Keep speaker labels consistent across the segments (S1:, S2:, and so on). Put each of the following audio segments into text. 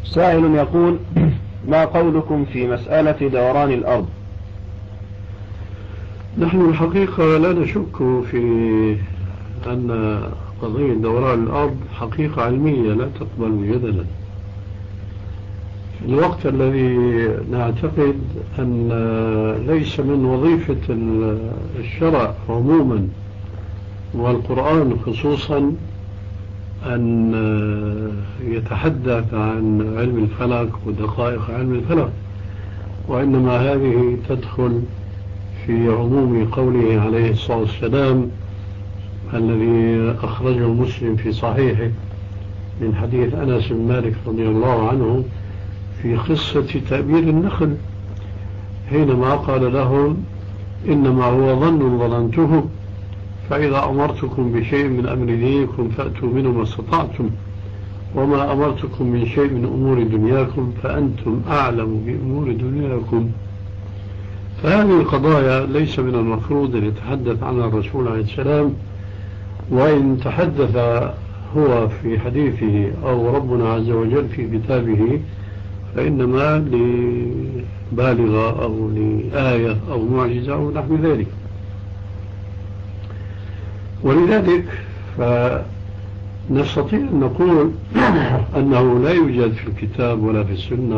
S1: سائل يقول: ما قولكم في مسألة دوران الأرض؟
S2: نحن الحقيقة لا نشك في أن قضية دوران الأرض حقيقة علمية لا تقبل جدلا. في الوقت الذي نعتقد أن ليس من وظيفة الشرع عموما والقرآن خصوصا أن يتحدث عن علم الفلك ودقائق علم الفلك، وإنما هذه تدخل في عموم قوله عليه الصلاة والسلام الذي أخرجه مسلم في صحيحه من حديث أنس بن مالك رضي الله عنه في قصة تأبير النخل، حينما قال لهم: إنما هو ظن ظننته، فإذا أمرتكم بشيء من أمر دينكم فأتوا منه ما استطعتم، وما أمرتكم من شيء من أمور دنياكم فأنتم أعلم بأمور دنياكم. فهذه القضايا ليس من المفروض أن يتحدث عنها الرسول عليه السلام، وإن تحدث هو في حديثه أو ربنا عز وجل في كتابه فإنما لبالغة أو لآية أو معجزة أو نحو ذلك. ولذلك فنستطيع أن نقول أنه لا يوجد في الكتاب ولا في السنة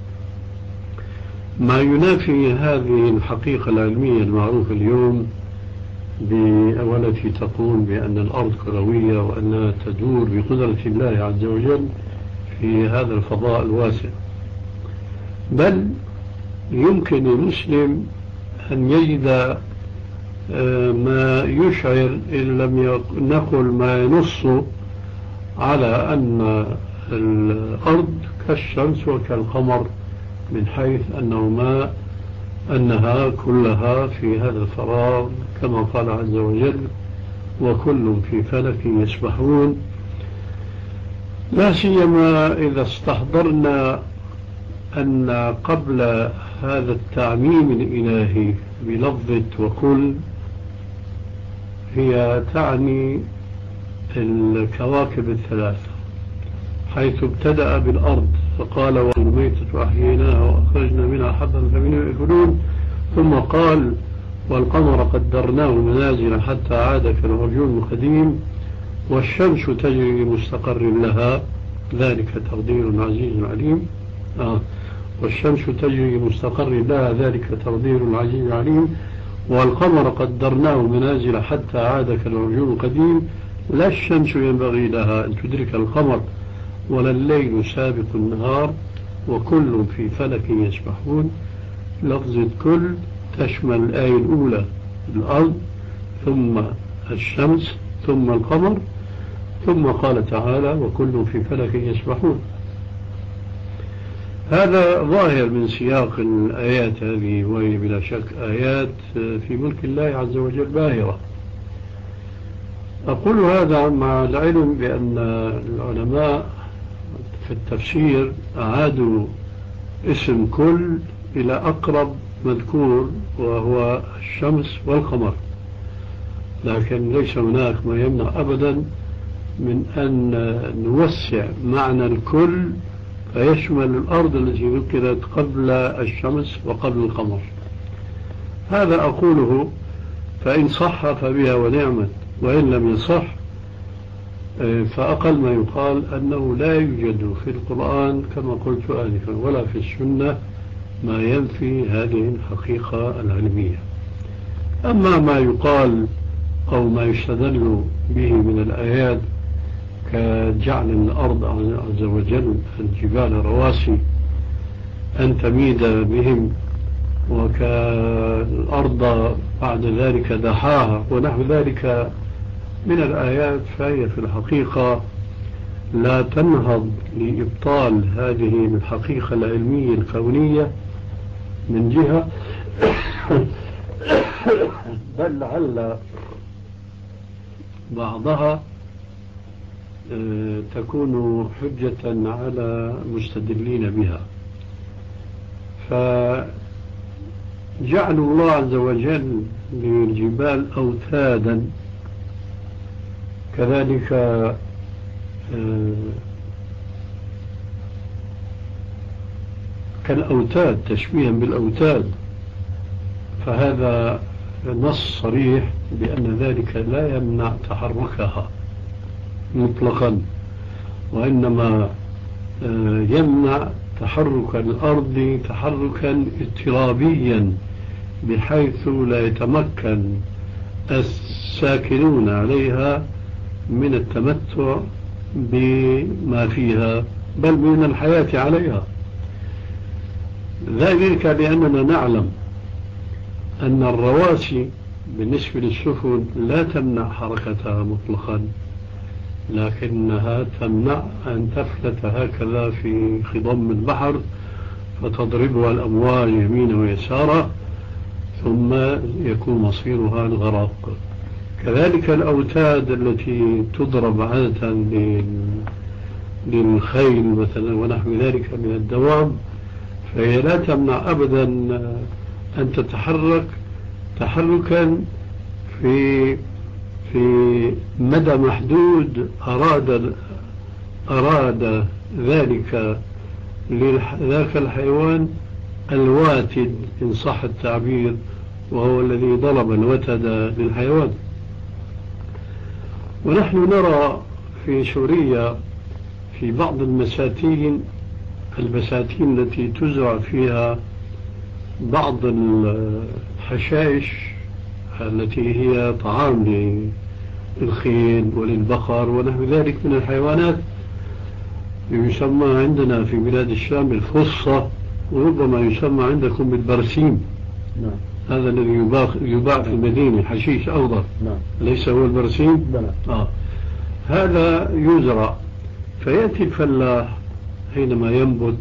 S2: ما ينافي هذه الحقيقة العلمية المعروفة اليوم والتي تقول بأن الأرض كروية وأنها تدور بقدرة الله عز وجل في هذا الفضاء الواسع. بل يمكن للمسلم أن يجد ما يشعر إن لم نقل ما ينص على أن الأرض كالشمس وكالقمر، من حيث أنها كلها في هذا الفراغ كما قال عز وجل: وكل في فلك يسبحون. لا سيما إذا استحضرنا أن قبل هذا التعميم الإلهي بلفظة وكل هي تعني الكواكب الثلاثة، حيث ابتدأ بالأرض فقال: والميتة أحييناها وأخرجنا منها حبا فمنه يأكلون، ثم قال: والقمر قدرناه منازل حتى عاد كالعرجون القديم، والشمس تجري لمستقر لها ذلك تقدير العزيز العليم. والشمس تجري لمستقر لها ذلك تقدير العزيز العليم، والقمر قدرناه منازل حتى عاد كالعرجون القديم، لا الشمس ينبغي لها أن تدرك القمر ولا الليل سابق النهار، وكل في فلك يسبحون. لفظة كل تشمل الآية الأولى الأرض، ثم الشمس، ثم القمر، ثم قال تعالى: وكل في فلك يسبحون. هذا ظاهر من سياق الآيات هذه، وهي بلا شك آيات في ملك الله عز وجل باهرة. أقول هذا مع العلم بأن العلماء في التفسير أعادوا اسم كل إلى أقرب مذكور وهو الشمس والقمر، لكن ليس هناك ما يمنع أبدا من أن نوسع معنى الكل فيشمل الأرض التي ذكرت قبل الشمس وقبل القمر. هذا أقوله، فإن صح فبها ونعمت، وإن لم يصح فأقل ما يقال أنه لا يوجد في القرآن كما قلت آنفا ولا في السنة ما ينفي هذه الحقيقة العلمية. أما ما يقال أو ما يستدل به من الآيات كجعل الأرض عز وجل الجبال رواسي أن تميد بهم، وكالأرض بعد ذلك دحاها ونحو ذلك من الآيات، فهي في الحقيقة لا تنهض لإبطال هذه الحقيقة العلمية الكونية من جهة، بل لعل بعضها تكون حجة على مستدلين بها. فجعل الله عز وجل للجبال أوتادا، كذلك كالأوتاد، تشبيها بالأوتاد، فهذا نص صريح بأن ذلك لا يمنع تحركها مطلقا، وإنما يمنع تحرك الأرض تحركا اضطرابيا بحيث لا يتمكن الساكنون عليها من التمتع بما فيها بل من الحياة عليها. ذلك لأننا نعلم أن الرواسي بالنسبة للسفن لا تمنع حركتها مطلقا، لكنها تمنع أن تفلت هكذا في خضم البحر فتضربها الأمواج يمينا ويسارا ثم يكون مصيرها الغرق. كذلك الأوتاد التي تضرب عادة للخيل مثلا ونحو ذلك من الدواب، فهي لا تمنع أبدا أن تتحرك تحركا في مدى محدود أراد ذلك ذاك الحيوان الواتد إن صح التعبير، وهو الذي ضرب الوتد للحيوان. ونحن نرى في سوريا في بعض البساتين التي تزرع فيها بعض الحشائش التي هي طعام للخيل وللبقر ونحو ذلك من الحيوانات، يسمى عندنا في بلاد الشام الفصة، وربما يسمى عندكم بالبرسيم.
S1: نعم.
S2: هذا الذي يباع في المدينة، حشيش أخضر.
S1: نعم.
S2: ليس هو البرسيم؟ هذا يزرع، فيأتي الفلاح حينما ينبت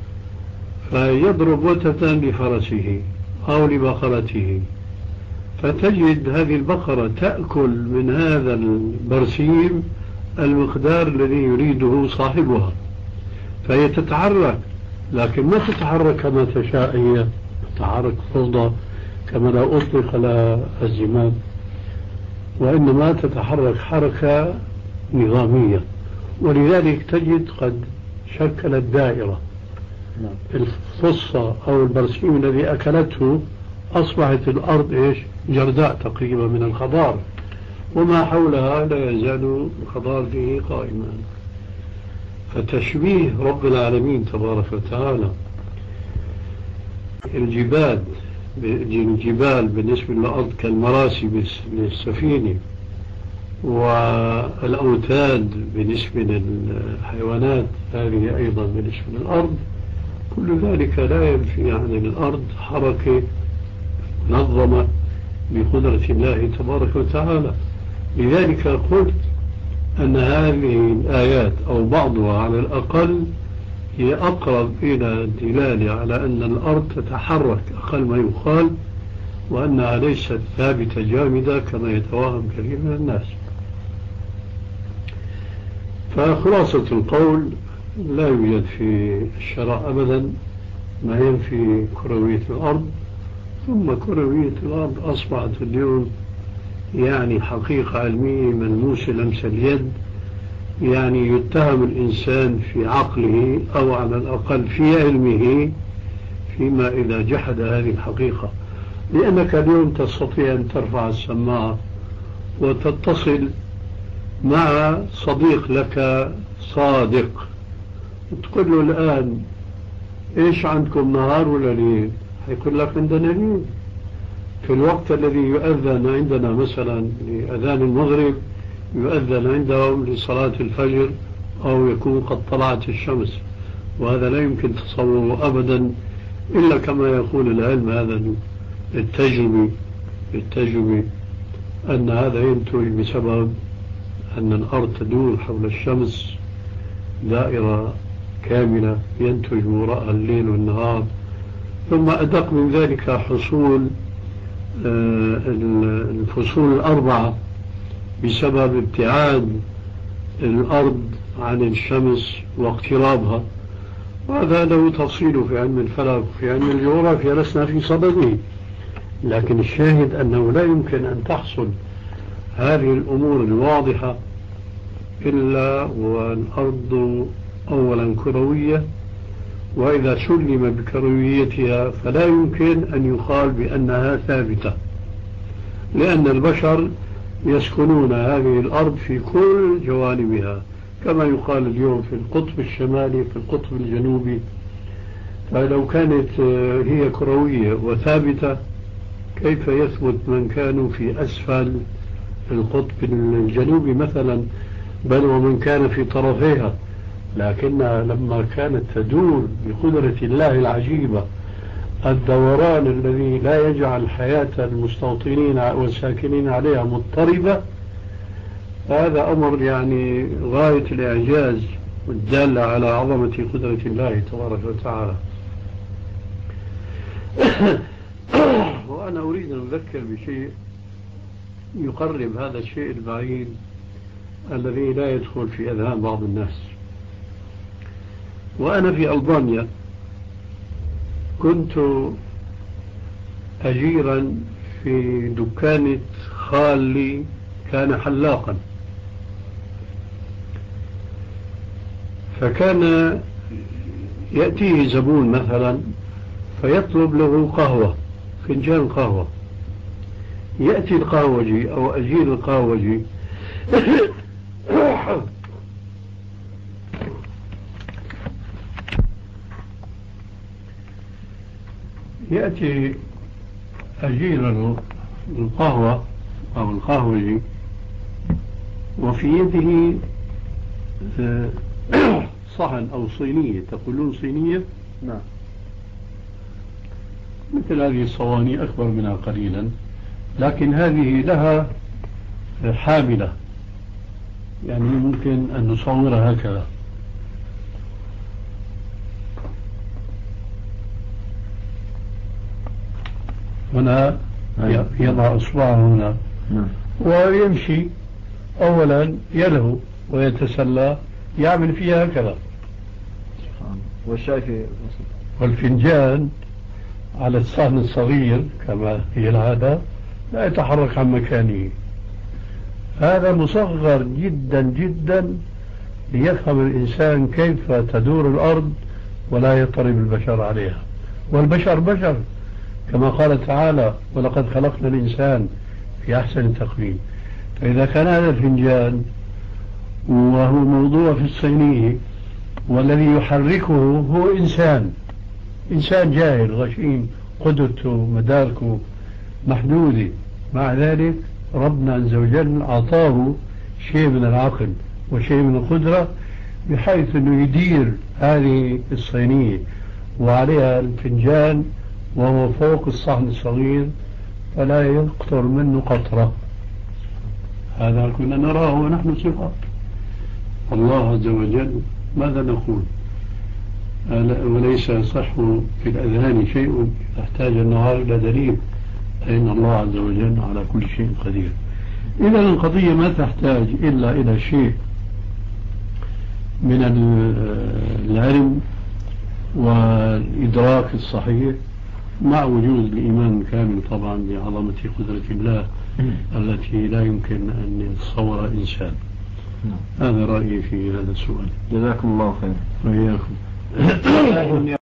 S2: فيضرب وتة لفرسه أو لبقرته، فتجد هذه البقرة تأكل من هذا البرسيم المقدار الذي يريده صاحبها، فهي تتحرك، لكن ما تتحرك كما تشاء، هي تتحرك فوضى كما لو أطلق لها الزمام، وإنما تتحرك حركة نظامية. ولذلك تجد قد شكلت دائرة. الفصة أو البرسيم الذي أكلته أصبحت الأرض جرداء تقريبا من الخضار، وما حولها لا يزال الخضار فيه قائما. فتشبيه رب العالمين تبارك وتعالى الجبال بالنسبة للأرض كالمراسي للسفينة، والأوتاد بالنسبة للحيوانات هذه أيضا بالنسبة للأرض، كل ذلك لا ينفي عن الأرض حركة منظمة بقدرة الله تبارك وتعالى. لذلك قلت أن هذه الآيات أو بعضها على الأقل هي أقرب إلى الدلالة على أن الأرض تتحرك أقل ما يقال، وأنها ليست ثابتة جامدة كما يتوهم كثير من الناس. فخلاصة القول لا يوجد في الشرع أبدا ما ينفي كروية الأرض، ثم كروية الأرض أصبحت اليوم يعني حقيقة علمية ملموسة لمس اليد، يعني يتهم الإنسان في عقله أو على الأقل في علمه فيما إذا جحد هذه الحقيقة. لأنك اليوم تستطيع أن ترفع السماعة وتتصل مع صديق لك صادق وتقول له الآن إيش عندكم نهار ولا ليل؟ يقول لك عندنا ليل. في الوقت الذي يؤذن عندنا مثلا لأذان المغرب يؤذن عندهم لصلاة الفجر أو يكون قد طلعت الشمس، وهذا لا يمكن تصوره أبدا إلا كما يقول العلم هذا التجربي أن هذا ينتج بسبب أن الأرض تدور حول الشمس دائرة كاملة ينتج وراءها الليل والنهار. ثم أدق من ذلك حصول الفصول الأربعة بسبب ابتعاد الأرض عن الشمس واقترابها، وهذا له تفصيل في علم الفلك وفي علم الجغرافيا لسنا في صدده. لكن الشاهد أنه لا يمكن أن تحصل هذه الأمور الواضحة إلا والأرض أولا كروية، وإذا سلم بكرويتها فلا يمكن أن يقال بأنها ثابتة، لأن البشر يسكنون هذه الأرض في كل جوانبها، كما يقال اليوم في القطب الشمالي في القطب الجنوبي. فلو كانت هي كروية وثابتة كيف يثبت من كانوا في أسفل القطب الجنوبي مثلا، بل ومن كان في طرفيها، لكنها لما كانت تدور بقدرة الله العجيبة الدوران الذي لا يجعل حياة المستوطنين والساكنين عليها مضطربة، هذا أمر يعني غاية الإعجاز والدالة على عظمة قدرة الله تبارك وتعالى. وأنا أريد أن أذكر بشيء يقرب هذا الشيء البعيد الذي لا يدخل في أذهان بعض الناس. وأنا في ألبانيا كنت أجيرا في دكانة خالي، كان حلاقا، فكان يأتيه زبون مثلا فيطلب له قهوة، فنجان قهوة، يأتي القهوجي أو أجير القهوجي يأتي أجير القهوة أو القهوجي وفي يده صحن أو صينية، تقولون صينية؟
S1: نعم.
S2: مثل هذه الصواني أكبر منها قليلا، لكن هذه لها حاملة، يعني ممكن أن نصورها هكذا. هنا يضع إصبعه هنا ويمشي، أولا يلهو ويتسلى، يعمل فيها هكذا. والفنجان على الصحن الصغير كما هي العادة لا يتحرك عن مكانه. هذا مصغر جدا جدا ليفهم الإنسان كيف تدور الأرض ولا يضطرب البشر عليها، والبشر بشر كما قال تعالى ولقد خلقنا الإنسان في أحسن تقويم. فإذا كان هذا الفنجان وهو موضوع في الصينية والذي يحركه هو إنسان جاهل غشيم، قدرته مداركه محدودة، مع ذلك ربنا عز وجل أعطاه شيء من العقل وشيء من القدرة بحيث أنه يدير هذه الصينية وعليها الفنجان وهو فوق الصحن الصغير فلا يقطر منه قطرة. هذا كنا نراه ونحن صغار. الله عز وجل ماذا نقول؟ وليس يصح في الأذهان شيء يحتاج النهار إلى دليل، فإن الله عز وجل على كل شيء قدير. إذا القضية ما تحتاج إلا إلى شيء من العلم والإدراك الصحيح مع وجود الإيمان الكامل طبعا بعظمة قدرة الله التي لا يمكن أن يتصور إنسان. هذا رأيي في هذا السؤال.
S1: جزاكم الله خير.
S2: وإياكم.